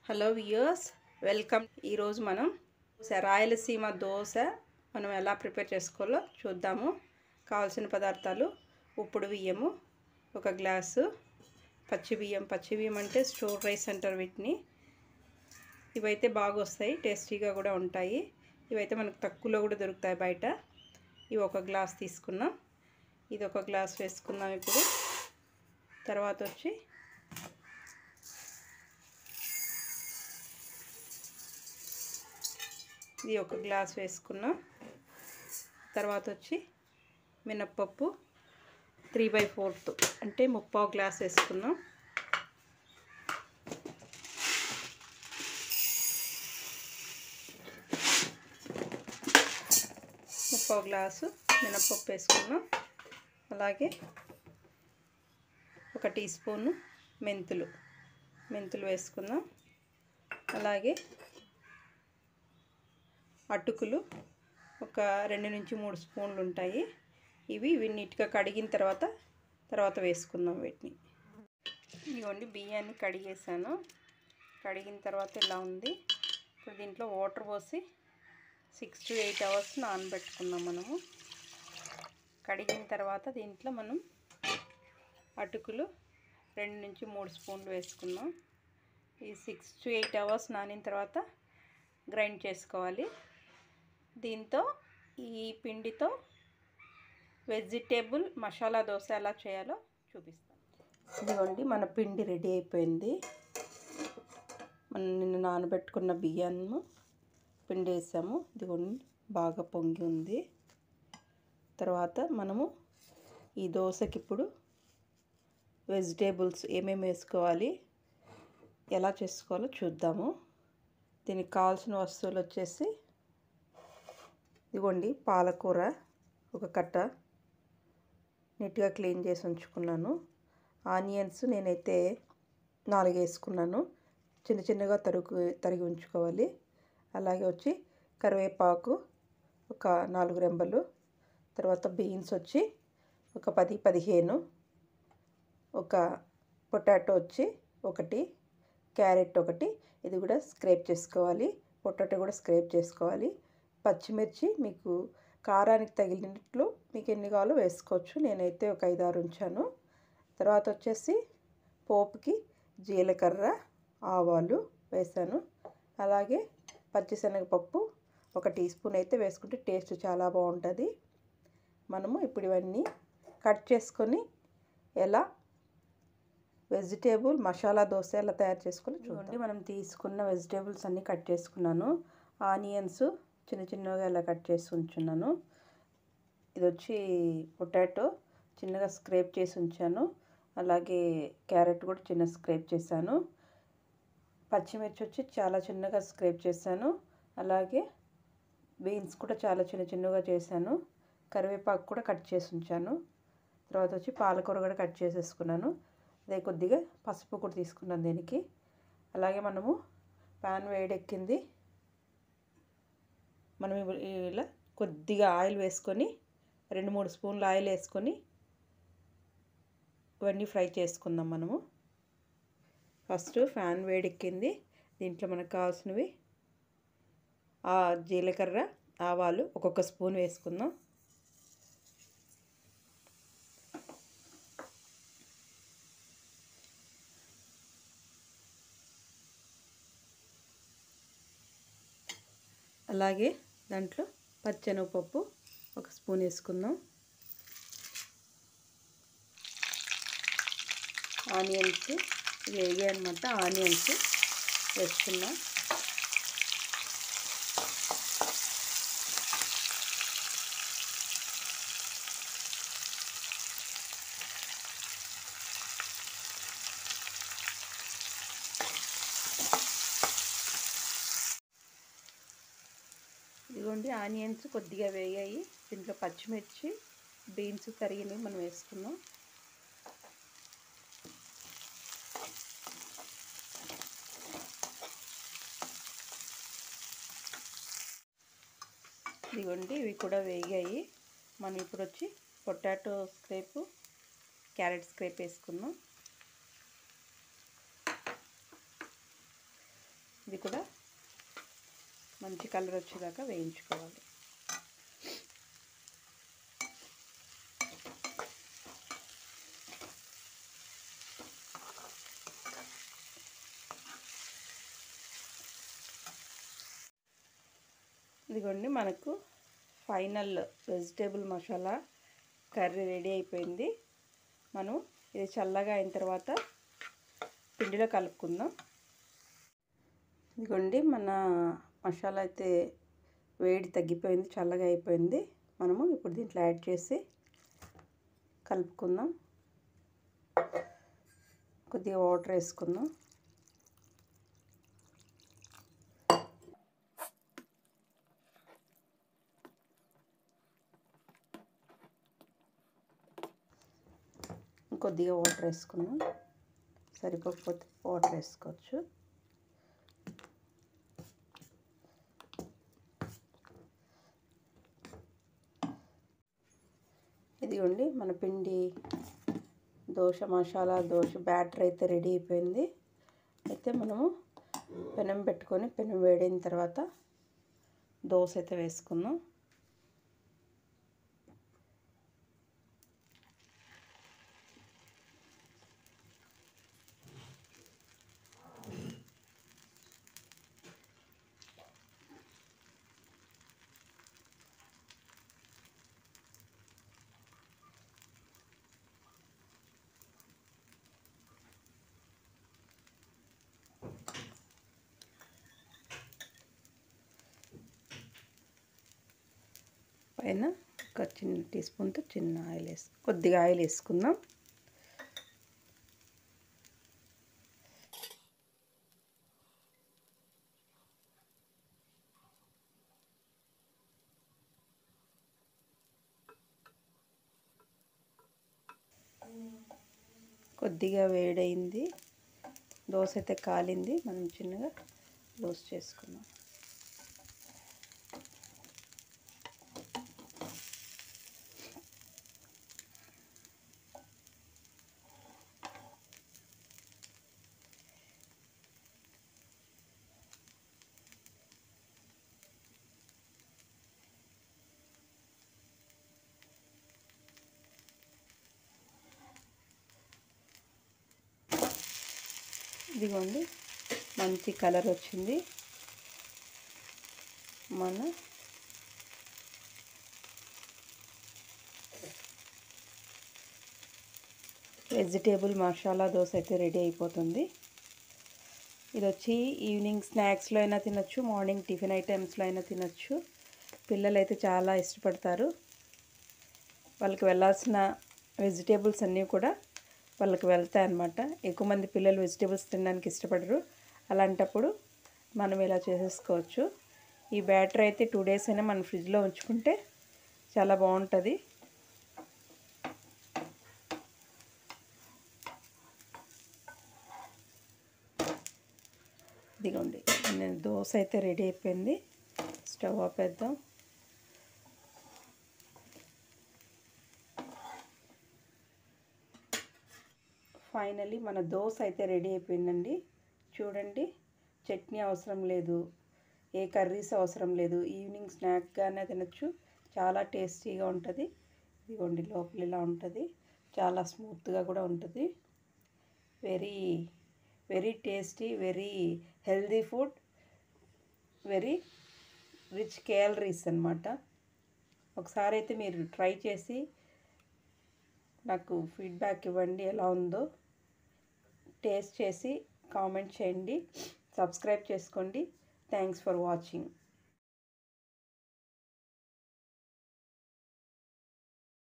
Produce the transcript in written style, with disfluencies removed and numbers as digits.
Hello viewers, welcome. ఈరోజు మనం రాయలసీమ దోశ మనం ఎలా ప్రిపేర్ చేసుకోవాలో చూద్దాము. కావాల్సిన పదార్థాలు: ఉప్పుడు బియ్యము ఒక గ్లాసు, పచ్చి బియ్యం అంటే స్టోర్ రైస్ అంటారు వీటిని. ఇవైతే బాగా వస్తాయి, టేస్టీగా కూడా ఉంటాయి. ఇవైతే మనకు తక్కువలో కూడా దొరుకుతాయి బయట. ఇవి ఒక గ్లాస్ తీసుకున్నాం. ఇది ఒక గ్లాస్ వేసుకున్నాం. ఇప్పుడు తర్వాత వచ్చి ఇది ఒక గ్లాస్ వేసుకున్నాం. తర్వాత వచ్చి మినప్పప్పు 3/4 అంటే 3/4 గ్లాస్ వేసుకున్నాం. గ్లాసు మినప్పప్పు వేసుకున్నాం. అలాగే 1 టీ స్పూను మెంతులు వేసుకుందాం. అలాగే అటుకులు ఒక 2 నుంచి 3 స్పూన్లు ఉంటాయి. ఇవి నీట్గా కడిగిన తర్వాత వేసుకుందాం వీటిని. ఇదిగోండి, బియ్యాన్ని కడిగేసాను. కడిగిన తర్వాత ఇలా ఉంది. ఇప్పుడు దీంట్లో వాటర్ పోసి 6 to 8 అవర్స్ నానబెట్టుకుందాం. మనము కడిగిన తర్వాత దీంట్లో మనం అటుకులు 2 నుంచి 3 స్పూన్లు వేసుకుందాం. ఈ 6 to 8 అవర్స్ నానిన తర్వాత గ్రైండ్ చేసుకోవాలి. దీంతో ఈ పిండితో వెజిటేబుల్ మసాలా దోశ ఎలా చేయాలో చూపిస్తాను. ఇదిగోండి, మన పిండి రెడీ అయిపోయింది. మనం నిన్న నానబెట్టుకున్న బియ్యాన్ని పిండి వేసాము. ఇదిగోండి, బాగా పొంగి ఉంది. తర్వాత మనము ఈ దోశకి ఇప్పుడు వెజిటేబుల్స్ ఏమేమి వేసుకోవాలి, ఎలా చేసుకోవాలో చూద్దాము. దీనికి కావాల్సిన వస్తువులు వచ్చేసి ఇదిగోండి, పాలకూర ఒక కట్ట నీట్గా క్లీన్ చేసి ఉంచుకున్నాను. ఆనియన్స్ నేనైతే 4 వేసుకున్నాను. చిన్నగా తరిగి ఉంచుకోవాలి. అలాగే వచ్చి కరివేపాకు ఒక 4 రెమ్మలు. తర్వాత బీన్స్ వచ్చి ఒక 10-15. ఒక పొటాటో వచ్చి 1, క్యారెట్ 1, ఇది కూడా స్క్రేప్ చేసుకోవాలి. పొటాటో కూడా స్క్రేప్ చేసుకోవాలి. పచ్చిమిర్చి మీకు కారానికి తగిలినట్లు మీకు ఎన్ని కావాలో వేసుకోవచ్చు. నేనైతే ఒక 5-6 ఉంచాను. తర్వాత వచ్చేసి పోపుకి జీలకర్ర, ఆవాలు వేసాను. అలాగే పచ్చిశనగపప్పు 1 టీ స్పూన్ అయితే వేసుకుంటే టేస్ట్ చాలా బాగుంటుంది. మనము ఇప్పుడు ఇవన్నీ కట్ చేసుకొని ఎలా వెజిటేబుల్ మసాలా దోశ ఎలా తయారు చేసుకొని చూడండి. మనం తీసుకున్న వెజిటేబుల్స్ అన్నీ కట్ చేసుకున్నాను. ఆనియన్స్ చిన్నగా ఎలా కట్ చేసి ఉంచున్నాను. ఇది వచ్చి పొటాటో చిన్నగా స్క్రేప్ చేసి ఉంచాను. అలాగే క్యారెట్ కూడా చిన్న స్క్రేప్ చేశాను. పచ్చిమిర్చి వచ్చి చాలా చిన్నగా స్క్రేప్ చేశాను. అలాగే బీన్స్ కూడా చాలా చిన్నగా చేశాను. కరివేపాకు కూడా కట్ చేసి ఉంచాను. తర్వాత వచ్చి పాలకూర కూడా కట్ చేసేసుకున్నాను. అదే కొద్దిగా పసుపు కూడా తీసుకున్నాను దీనికి. అలాగే మనము ప్యాన్ వేడెక్కింది. మనం ఇలా కొద్దిగా ఆయిల్ వేసుకొని 2-3 స్పూన్లు ఆయిల్ వేసుకొని ఇవన్నీ ఫ్రై చేసుకుందాం. మనము ఫస్ట్ ఫ్యాన్ వేడెక్కింది. దీంట్లో మనకు కావాల్సినవి జీలకర్ర, ఆవాలు ఒక్కొక్క స్పూన్ వేసుకుందాం. అలాగే దాంట్లో పచ్చెనగపప్పు 1 స్పూన్ వేసుకుందాం. ఆనియన్స్ వేగాయి అన్నమాట. ఆనియన్స్ వేసుకున్నాం. ఇదిగోండి, ఆనియన్స్ కొద్దిగా వేగాయి. దీంట్లో పచ్చిమిర్చి, బీన్స్ తరిగినవి మనం వేసుకున్నాం. ఇదిగోండి, ఇవి కూడా వేగాయి. మనం ఇప్పుడు వచ్చి పొటాటో స్క్రేపు, క్యారెట్ స్క్రేప్ వేసుకుందాం. ఇది కూడా మంచి కలర్ వచ్చేదాకా వేయించుకోవాలి. ఇదిగోండి మనకు final vegetable masala curry ready అయిపోయింది. మనం ఇది చల్లగా అయిన తర్వాత పిండిలో కలుపుకుందాం. ఇదిగోండి మన మసాలా అయితే వేడి తగ్గిపోయింది, చల్లగా అయిపోయింది. మనము ఇప్పుడు దీంట్లో యాడ్ చేసి కలుపుకుందాం. కొద్దిగా వాటర్ వేసుకుందాం. కొద్దిగా వాటర్ వేసుకుందాం. సరిపోకపోతే వాటర్ వేసుకోవచ్చు. ఇదిగోండి మన పిండి దోశ మసాలా దోశ బ్యాటర్ అయితే రెడీ అయిపోయింది. అయితే మనము పెనం పెట్టుకొని పెనం వేడైన తర్వాత దోశ అయితే వేసుకుందాం. పైన ఒక చిన్న టీ స్పూన్తో చిన్న ఆయిల్ కొద్దిగా ఆయిల్ వేసుకుందాం. కొద్దిగా వేడైంది, దోశ అయితే కాలింది. మనం చిన్నగా దోశ చేసుకుందాం. ఇదిగోండి మంచి కలర్ వచ్చింది. మన వెజిటేబుల్ మసాలా దోశ అయితే రెడీ అయిపోతుంది. ఇది వచ్చి ఈవినింగ్ స్నాక్స్లో అయినా తినొచ్చు, మార్నింగ్ టిఫిన్ ఐటమ్స్లో అయినా తినొచ్చు. పిల్లలు అయితే చాలా ఇష్టపడతారు. వాళ్ళకి వెళ్ళాల్సిన వెజిటేబుల్స్ అన్నీ కూడా వాళ్ళకి వెళ్తాయి అన్నమాట. ఎక్కువ మంది పిల్లలు వెజిటేబుల్స్ తినడానికి ఇష్టపడరు. అలాంటప్పుడు మనం ఇలా చేసేసుకోవచ్చు. ఈ బ్యాటర్ అయితే 2 days అయినా మనం ఫ్రిడ్జ్లో ఉంచుకుంటే చాలా బాగుంటుంది. ఇదిగోండి నేను దోశ అయితే రెడీ అయిపోయింది. స్టవ్ ఆపేద్దాం. ఫైనల్లీ మన దోశ అయితే రెడీ అయిపోయిందండి. చూడండి, చట్నీ అవసరం లేదు, ఏ కర్రీస్ అవసరం లేదు. ఈవినింగ్ స్నాక్గానే తినచ్చు. చాలా టేస్టీగా ఉంటుంది. ఇదిగోండి లోపల ఇలా ఉంటుంది. చాలా స్మూత్గా కూడా ఉంటుంది. Very very tasty, very healthy food, very rich calories అన్నమాట. ఒకసారి అయితే మీరు ట్రై చేసి నాకు ఫీడ్బ్యాక్ ఇవ్వండి, ఎలా ఉందో. టేస్ట్ చేసి కామెంట్ చేయండి. సబ్స్క్రైబ్ చేసుకోండి. Thanks for watching.